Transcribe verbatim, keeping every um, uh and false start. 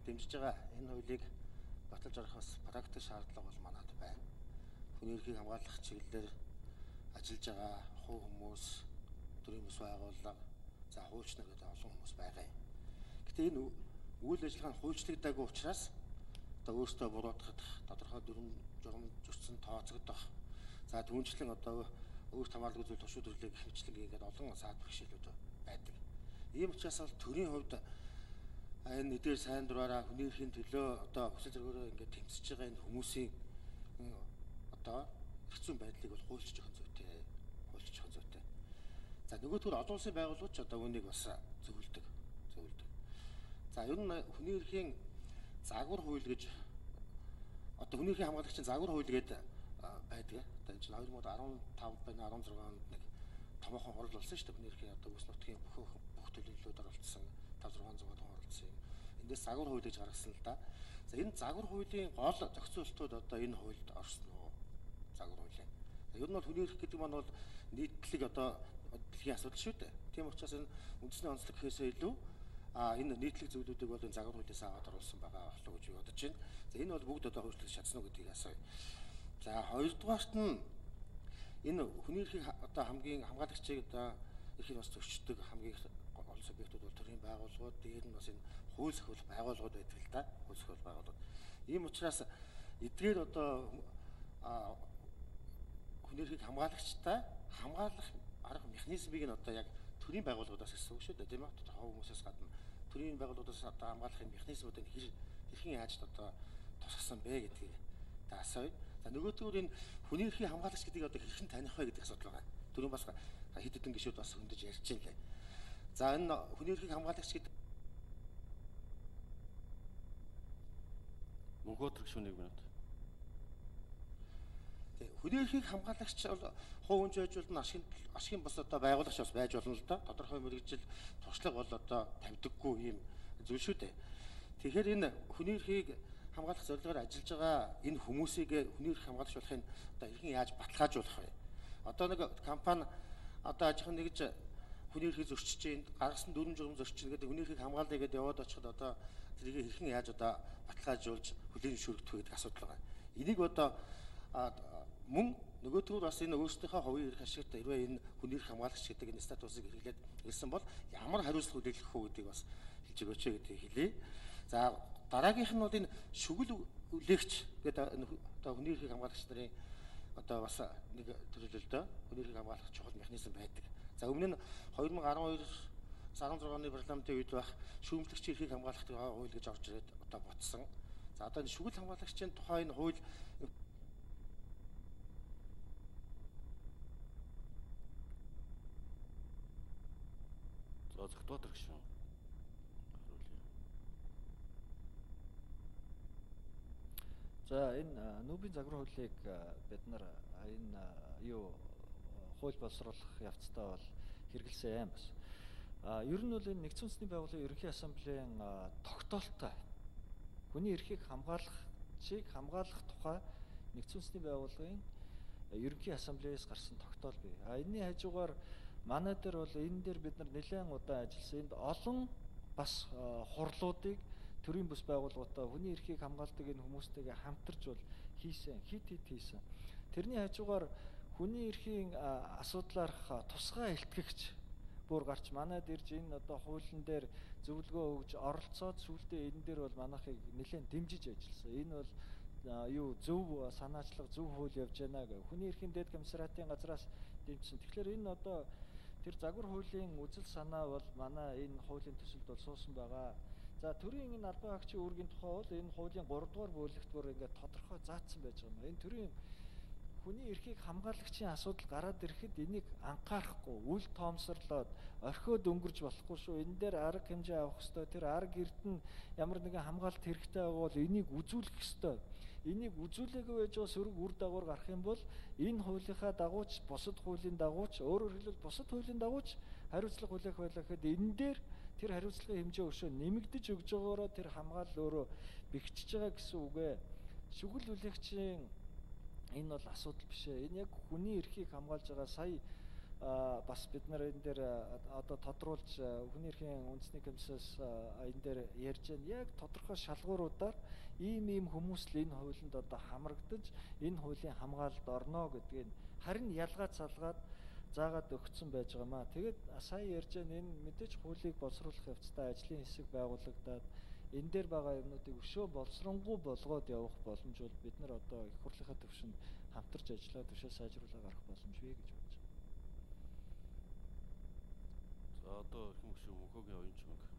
дэмжиж байгаа энэ хуулийг баталж орох бас практик шаардлага бол манайд байна. Хүний эрхийг хамгаалах чиглэлээр ажиллаж байгаа хувь хүмүүс, төрийн бас байгууллага, за хуульч нар гэдэг олон хүмүүс байгаа юм. Гэтэ энэ үйл ажиллагаа нь хуульчлагдаагүй учраас одоо өөрсдөө буруутгах, тодорхой дүрм журам зөрчсөн тооцогдох, за түүнчлэн одоо өөрт хамааралгүй зүйл тушуу төрлөө гэх мэтлэн ингээд олон саад бэрхшээлүүд байдаг. Ийм учраас бол төрийн хувьд энэ эдгээр сайн дураараа хүний эрхийн төлөө одоо хүсэл зоригоор ингээд тэмцэж байгаа энэ хүмүүсийн одоо хэцүү байдлыг бол хуульчж өгөх зүйтэй, хуульчж өгөх зүйтэй. За нөгөө төр олон улсын байгууллагууд ч одоо үүнийг бас зөвлөдөг, зөвлөдөг. За ер нь хүний эрхийн загвар хууль гэж одоо хүний эрхийн хамгаалагчийн загвар хууль гэдэг байдаг. Одоо энэ чинь хоёр мың и тав байна он зургаанд нэг томоохон хурал болсон шүү дээ. Хүний эрхийн одоо үс нутгийн бүх бүх төлөвлөлүүд оролцсон тав зургаан зуун оролцсон юм. Эндээс загвар хууль гэж гаргасан л да. За энэ загвар хуулийн гол зохицуултууд одоо энэ хуульд орсон уу? Загвар хуулийн. Ер нь бол хүний эрх гэдэг маань бол нийтлэг одоо дэлхийн асуудал шүү дээ. Тийм учраас энэ үндэсний онцлог гэхээсээ илүү а энэ нийтлэг зүйлүүдийг бол энэ загвар хуулиас аваад оруулсан байгаа болов уу гэж бодож байна. За энэ бол бүгд одоо хөрчлөж чадсан уу гэдгийг асууя. За хоёрдугаарт нь энэ хүний эрхийг одоо хамгийн хамгаалагчийг одоо эрхийг бас зөрчдөг хамгийн олон субъектууд бол төрийн байгууллагууд, дээр нь бас энэ хууль зохиолох байгууллагууд байдаг л да. Хууль зохиолох байгууллагууд. Ийм учраас эдгээр одоо хүний эрхийг хамгаалагчтай хамгаалах арга механизмыг нь одоо яг төрийн байгууллагуудаас ирсэн үг шүү дээ, тийм ээ. Хов хүмүүсээс гадна төрийн байгууллагуудаас одоо хамгаалахын механизмуудыг хэр хэрхэн яаж одоо тусгасан бэ гэдгийг таасаа. За нөгөөдгөр энэ хүний эрхийн хамгаалагч гэдгийг одоо хэрхэн таних вэ гэдэг асуудал байгаа. Төрийн бас хэд хэдэн гишүүд бас хөндөж ярьж байна лээ. За энэ хүний эрхийг хамгаалагч гэдэг мөнхөө төрөгчөө нэг минут. Тэг хүний эрхийг хамгаалагч бол хувь хүн жижүүлэн ашигын ашигын бас одоо байгуулагч бас байж болно л да. Тодорхой мэргэжил туршлага бол одоо тавьдаггүй юм зүйл шүү дээ. Тэгэхээр энэ хүний эрхийг хамгаалах зорилгоор ажиллаж байгаа энэ хүмүүсийг хүний эрх хамгаалагч болохын одоо хэрхэн яаж баталгаажуулах вэ? Одоо нэг компани одоо ажихын нэгж хүний эрхийг зөрчиж чинь гаргасан дүрм журам зөрчин гэдэг хүний эрхийг хамгаалъя гэдээ яваад очиход одоо тэрийг хэрхэн яаж одоо баталгаажуулж хүлээн зөвшөөрөх вэ гэдэг асуудал байгаа. Энийг одоо мөн нөгөөдгөр бас энэ өөрсдийнхөө хувийн эрх ашигт хэрвээ энэ хүний эрх хамгаалагч гэдэг энэ статусыг хэрэглээд ирсэн бол ямар хариуцлага хүлээх үү гэдгийг бас хэлж өгөөч гэдгийг хэлье. За дараагийнх нь бол энэ шүгэл үлээгч гэдэг одоо хүний эрхийг хамгаалагч нарын одоо бас нэг төрөлөлтөө хүний эрхийг хамгаалах чухал механизм байдаг. За өмнө нь хоёр мың и арван хоёр сарын зургааны парламентын үед байх шүүмжлэгчийн эрхийг хамгаалах хууль гэж орж ирээд одоо ботсон. За одоо энэ шүгэл хамгаалагчийн тухай энэ хууль За зөвхөн төрөгшөө. За энэ нүүбийн загвар хуулийг бид нар энэ юу хууль боловсруулах явцдаа бол хэрэгэлсэн юм бас. А ер нь бол энэ нэгдсэн үндэсний байгууллагын ерөнхий ассамблеийн тогтоолтой хүний эрхийг хамгаалахчийг хамгаалах тухай нэгдсэн үндэсний байгууллагын ерөнхий ассамблеяс гарсан тогтоол бий. А энэний хажуугаар манай дээр бол энэ дээр бид нар нэлээд удаан ажилласан. Энд олон бас хурлуудыг төрийн бүс байгууллагуудаа хүний эрхийг хамгаалдаг энэ хүмүүстэйгээ хамтарч бол хийсэн, хит хит хийсэн. Тэрний хажуугаар хүний эрхийн асуудлаарх тусгай илтгэгч бүр гарч манайд ирж энэ одоо хуулийн дээр зөвлөгөө өгж оролцоод сүүлдээ энэ дээр бол манайхыг нэлээд дэмжиж ажилласан. Энэ бол юу зөв санаачлага, зөв хууль явж байна гэх. Хүний эрхийн дэд комиссариатын газраас дэмжсэн. Тэгэхээр энэ одоо тэр загвар хуулийн үзэл санаа бол манай энэ хуулийн төсөлд бол суусан байгаа. За төрийн энэ албан хаагчийн үүргийн тухай бол энэ хуулийн гурав дугаар бүлэгт бүр ингээд тодорхой заасан байж байгаа юм. Энэ төрийн хүний эрхийг хамгаалагчийн асуудал гараад ирэхэд энийг анхаарахгүй, үл тоомсорлоод орхиод өнгөрч болохгүй шүү. Энэ дээр арга хэмжээ авах ёстой. Тэр арга эрдэнэ ямар нэгэн хамгаалалт хэрэгтэй байгаа бол энийг үзүүлэх ёстой. Энийг үзүүлээгүй байж байгаа сөрөг үр дагавар гарах юм бол энэ хуулийнхаа дагууч, бусад хуулийн дагууч, өөрөөр хэлбэл бусад хуулийн дагууч хариуцлага хүлээх байлаа гэхэд энэ дээр тэр хариуцлагын хэмжээ өшөө нэмэгдэж өгж байгаагаар тэр хамгаалал өөрөө бэхжиж байгаа гэсэн үг ээ. Шүгэл үлээгчийн энэ бол асуудал биш ээ. Энэ яг хүний эрхийг хамгаалж байгаа сая а бас бид нар энэ дээр одоо тодруулж хүний эрхийн үндэсний комиссаас энэ дээр ярьж байна. Яг тодорхой шалгууруудаар ийм ийм хүмүүс л энэ хуулинд одоо хамрагдаж энэ хуулийн хамгаалалд орно гэдгийг харин ялгаад салгаад заагаад өгсөн байж байгаамаа. Тэгээд сая ярьж байгаа энэ мэдээж хуулийг боловсруулах явцдаа ажлын хэсэг байгуулагдаад энэ дээр байгаа юмнуудыг өшөө боловсронгуй болгоод явах боломж бол бид нар одоо их хурлынхаа төвшөнд хамтарч ажиллаад өшөө сайжруулаад гарах боломжгүй гэж бодож байна. За одоо эрхэм гишүүн Мөнхөгийн оюун чанга